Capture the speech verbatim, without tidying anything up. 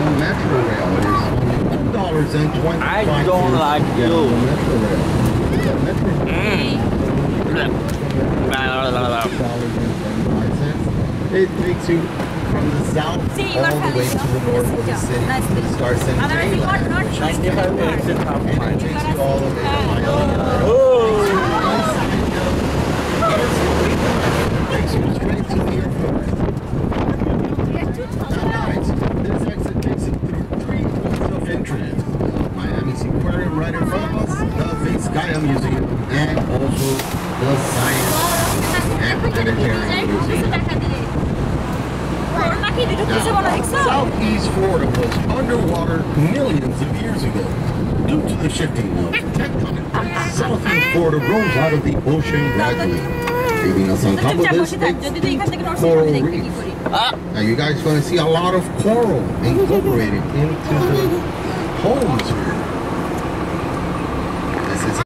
the Metro Rail. It is only two dollars and twenty-five cents. I don't like to get you. on the Metro Rail. The Metro Mm. It takes you from the south Sí, all the way to the north of the city. It starts in Thailand, ninety-five minutes in half and it mile. takes you all the way to Miami. Oh. It takes you straight to the airport. Now, guys, this exit takes you through three points of interest. Miami Seaquarium right in front of us, the Vizcaya Museum, and also the Science and Planetarium Museum. Now, Southeast Florida was underwater millions of years ago. Due to the shifting of tectonic plates, Southeast Florida rose out of the ocean gradually, leaving us on top of this extinct coral reef. Now, you guys are going to see a lot of coral incorporated into the homes here.